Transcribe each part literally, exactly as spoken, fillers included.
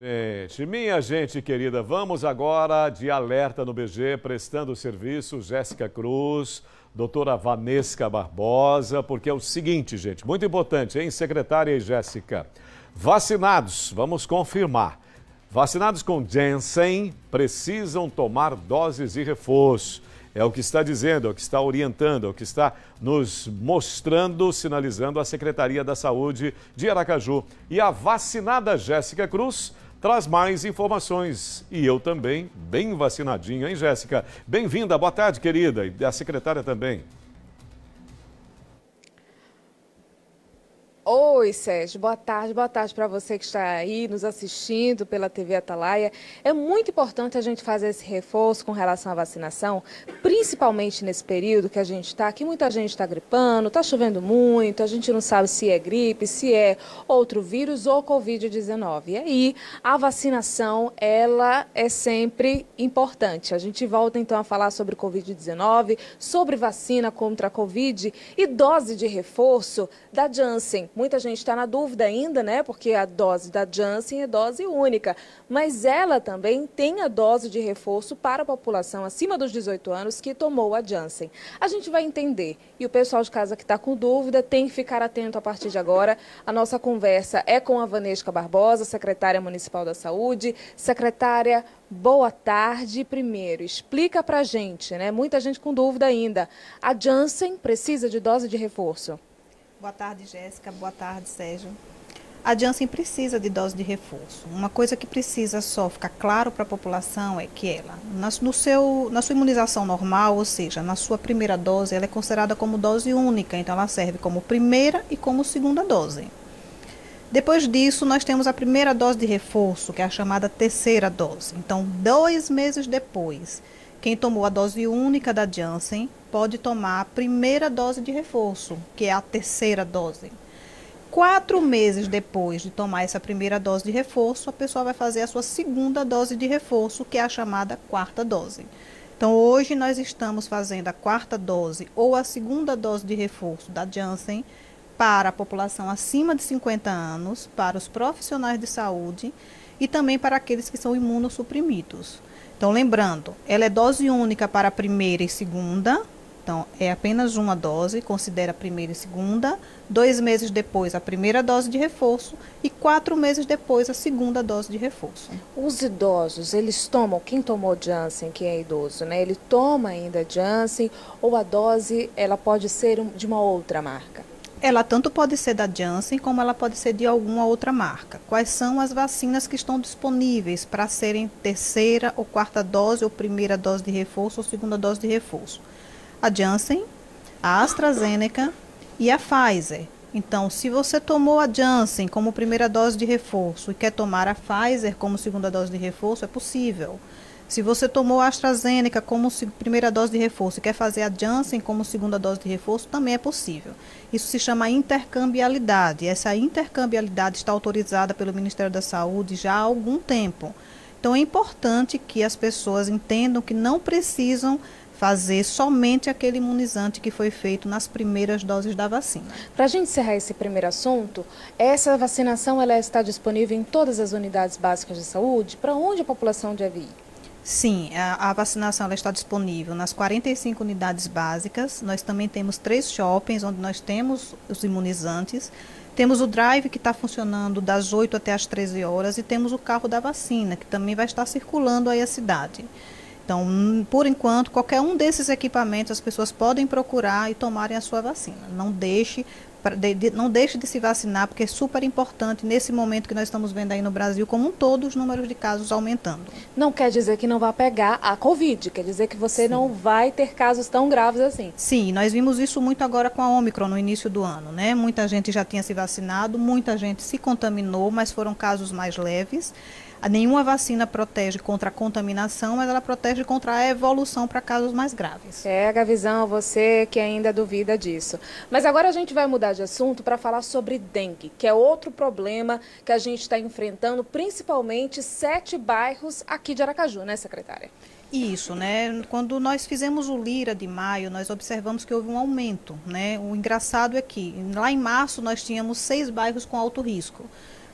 Gente, minha gente querida, vamos agora de alerta no B G, prestando serviço, Jéssica Cruz, doutora Vanesca Barbosa, porque é o seguinte, gente, muito importante, hein, secretária e Jéssica? Vacinados, vamos confirmar, vacinados com Janssen precisam tomar doses de reforço. É o que está dizendo, é o que está orientando, é o que está nos mostrando, sinalizando a Secretaria da Saúde de Aracaju. E a vacinada Jéssica Cruz traz mais informações. E eu também, bem vacinadinho, hein, Jéssica? Bem-vinda, boa tarde, querida, e a secretária também. Oi, Sérgio, boa tarde, boa tarde para você que está aí nos assistindo pela T V Atalaia. É muito importante a gente fazer esse reforço com relação à vacinação, principalmente nesse período que a gente está, que muita gente está gripando, está chovendo muito, a gente não sabe se é gripe, se é outro vírus ou covid dezenove. E aí, a vacinação, ela é sempre importante. A gente volta então a falar sobre covid dezenove, sobre vacina contra a Covid e dose de reforço da Janssen. Muita gente está na dúvida ainda, né? Porque a dose da Janssen é dose única. Mas ela também tem a dose de reforço para a população acima dos dezoito anos que tomou a Janssen. A gente vai entender. E o pessoal de casa que está com dúvida tem que ficar atento a partir de agora. A nossa conversa é com a Vanesca Barbosa, secretária municipal da Saúde. Secretária, boa tarde. Primeiro, explica para a gente, né? Muita gente com dúvida ainda. A Janssen precisa de dose de reforço? Boa tarde, Jéssica. Boa tarde, Sérgio. A Janssen precisa de dose de reforço. Uma coisa que precisa só ficar claro para a população é que ela, na, no seu, na sua imunização normal, ou seja, na sua primeira dose, ela é considerada como dose única, então ela serve como primeira e como segunda dose. Depois disso, nós temos a primeira dose de reforço, que é a chamada terceira dose. Então, dois meses depois, quem tomou a dose única da Janssen pode tomar a primeira dose de reforço, que é a terceira dose. Quatro meses depois de tomar essa primeira dose de reforço, a pessoa vai fazer a sua segunda dose de reforço, que é a chamada quarta dose. Então, hoje nós estamos fazendo a quarta dose ou a segunda dose de reforço da Janssen para a população acima de cinquenta anos, para os profissionais de saúde e também para aqueles que são imunossuprimidos. Então, lembrando, ela é dose única para a primeira e segunda. Então, é apenas uma dose, considera a primeira e segunda, dois meses depois a primeira dose de reforço e quatro meses depois a segunda dose de reforço. Os idosos, eles tomam, quem tomou Janssen, quem é idoso, né? Ele toma ainda Janssen ou a dose ela pode ser de uma outra marca? Ela tanto pode ser da Janssen como ela pode ser de alguma outra marca. Quais são as vacinas que estão disponíveis para serem terceira ou quarta dose ou primeira dose de reforço ou segunda dose de reforço? A Janssen, a AstraZeneca e a Pfizer. Então, se você tomou a Janssen como primeira dose de reforço e quer tomar a Pfizer como segunda dose de reforço, é possível. Se você tomou a AstraZeneca como primeira dose de reforço e quer fazer a Janssen como segunda dose de reforço, também é possível. Isso se chama intercambialidade. Essa intercambialidade está autorizada pelo Ministério da Saúde já há algum tempo. Então, é importante que as pessoas entendam que não precisam fazer somente aquele imunizante que foi feito nas primeiras doses da vacina. Para a gente encerrar esse primeiro assunto, essa vacinação ela está disponível em todas as unidades básicas de saúde? Para onde a população deve ir? Sim, a, a vacinação ela está disponível nas quarenta e cinco unidades básicas. Nós também temos três shoppings onde nós temos os imunizantes. Temos o drive que está funcionando das oito até as treze horas e temos o carro da vacina, que também vai estar circulando aí a cidade. Então, por enquanto, qualquer um desses equipamentos as pessoas podem procurar e tomarem a sua vacina. Não deixe, não deixe de se vacinar, porque é super importante nesse momento que nós estamos vendo aí no Brasil, como um todo, os números de casos aumentando. Não quer dizer que não vai pegar a Covid, quer dizer que você Sim. não vai ter casos tão graves assim. Sim, nós vimos isso muito agora com a Ômicron no início do ano, né? Muita gente já tinha se vacinado, muita gente se contaminou, mas foram casos mais leves. Nenhuma vacina protege contra a contaminação, mas ela protege contra a evolução para casos mais graves. Pega a visão, você que ainda duvida disso. Mas agora a gente vai mudar de assunto para falar sobre dengue, que é outro problema que a gente está enfrentando, principalmente sete bairros aqui de Aracaju, né, secretária? Isso, né? Quando nós fizemos o Lira de maio, nós observamos que houve um aumento, né? O engraçado é que lá em março nós tínhamos seis bairros com alto risco.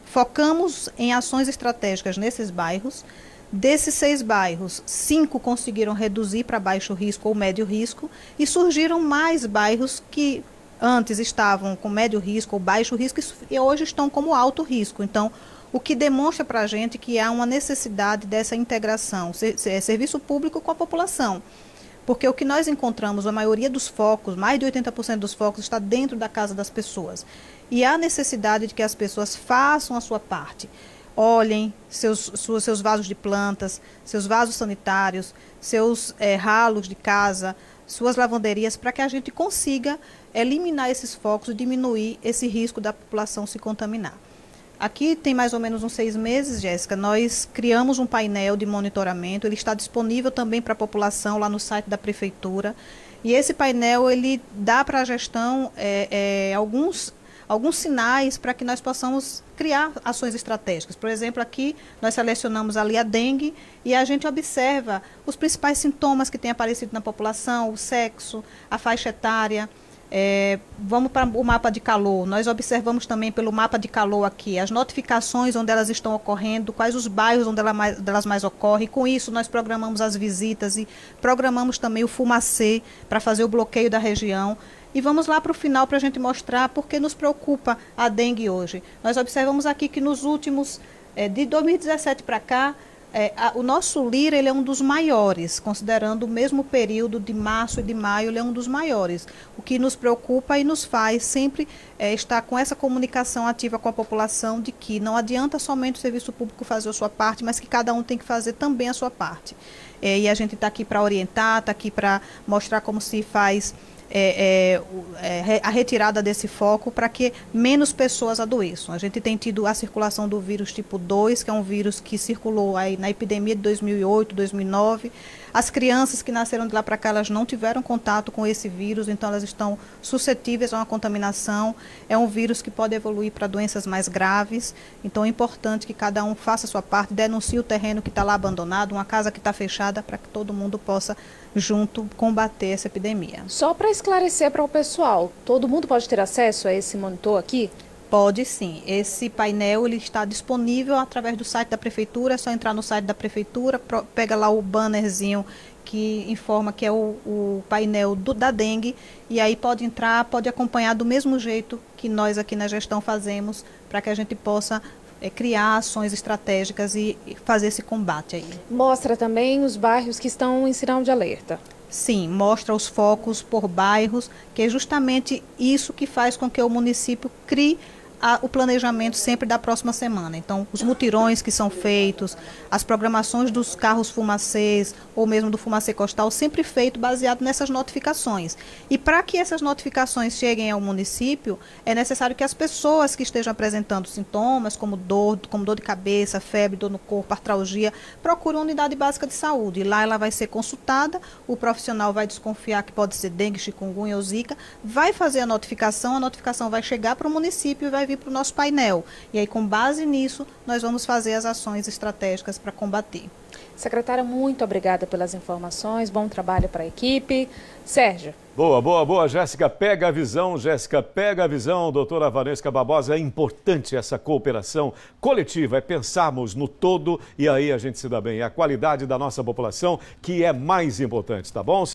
focamos em ações estratégicas nesses bairros. Desses seis bairros, cinco conseguiram reduzir para baixo risco ou médio risco e surgiram mais bairros que antes estavam com médio risco ou baixo risco e hoje estão como alto risco. Então, o que demonstra para a gente que há uma necessidade dessa integração, serviço público com a população. Porque o que nós encontramos, a maioria dos focos, mais de oitenta por cento dos focos, está dentro da casa das pessoas. E há necessidade de que as pessoas façam a sua parte. Olhem seus, seus, seus vasos de plantas, seus vasos sanitários, seus é, ralos de casa, suas lavanderias, para que a gente consiga eliminar esses focos e diminuir esse risco da população se contaminar. Aqui tem mais ou menos uns seis meses, Jéssica, nós criamos um painel de monitoramento, ele está disponível também para a população lá no site da Prefeitura. E esse painel, ele dá para a gestão é, é, alguns... alguns sinais para que nós possamos criar ações estratégicas. Por exemplo, aqui nós selecionamos ali a dengue e a gente observa os principais sintomas que têm aparecido na população, o sexo, a faixa etária. É, vamos para o mapa de calor. Nós observamos também pelo mapa de calor aqui as notificações onde elas estão ocorrendo, quais os bairros onde ela mais, elas mais ocorrem. Com isso, nós programamos as visitas e programamos também o Fumacê para fazer o bloqueio da região. E vamos lá para o final para a gente mostrar por que nos preocupa a dengue hoje. Nós observamos aqui que nos últimos, é, de dois mil e dezessete para cá, é, a, o nosso Lira ele é um dos maiores, considerando o mesmo período de março e de maio, ele é um dos maiores. O que nos preocupa e nos faz sempre é, estar com essa comunicação ativa com a população de que não adianta somente o serviço público fazer a sua parte, mas que cada um tem que fazer também a sua parte. É, e a gente está aqui para orientar, está aqui para mostrar como se faz É, é, é, a retirada desse foco para que menos pessoas adoeçam. A gente tem tido a circulação do vírus tipo dois, que é um vírus que circulou aí na epidemia de dois mil e oito, dois mil e nove. As crianças que nasceram de lá para cá, elas não tiveram contato com esse vírus, então elas estão suscetíveis a uma contaminação. É um vírus que pode evoluir para doenças mais graves, então é importante que cada um faça a sua parte, denuncie o terreno que está lá abandonado, uma casa que está fechada, para que todo mundo possa junto combater essa epidemia. Só para esclarecer para o pessoal, todo mundo pode ter acesso a esse monitor aqui? Pode sim. Esse painel ele está disponível através do site da Prefeitura, é só entrar no site da Prefeitura, pega lá o bannerzinho que informa que é o, o painel do, da dengue, e aí pode entrar, pode acompanhar do mesmo jeito que nós aqui na gestão fazemos, para que a gente possa é, criar ações estratégicas e, e fazer esse combate aí. Mostra também os bairros que estão em sinal de alerta. Sim, mostra os focos por bairros, que é justamente isso que faz com que o município crie A, o planejamento sempre da próxima semana. Então, os mutirões que são feitos, as programações dos carros fumacês, ou mesmo do fumacê costal, sempre feito baseado nessas notificações. E para que essas notificações cheguem ao município, é necessário que as pessoas que estejam apresentando sintomas, como dor, como dor de cabeça, febre, dor no corpo, artralgia, procurem uma unidade básica de saúde. E lá ela vai ser consultada, o profissional vai desconfiar que pode ser dengue, chikungunya ou zika, vai fazer a notificação, a notificação vai chegar para o município e vai vir para o nosso painel. E aí, com base nisso, nós vamos fazer as ações estratégicas para combater. Secretária, muito obrigada pelas informações, bom trabalho para a equipe. Sérgio. Boa, boa, boa. Jéssica, pega a visão. Jéssica, pega a visão. Doutora Vanessa Barbosa, é importante essa cooperação coletiva, é pensarmos no todo e aí a gente se dá bem. É a qualidade da nossa população que é mais importante, tá bom?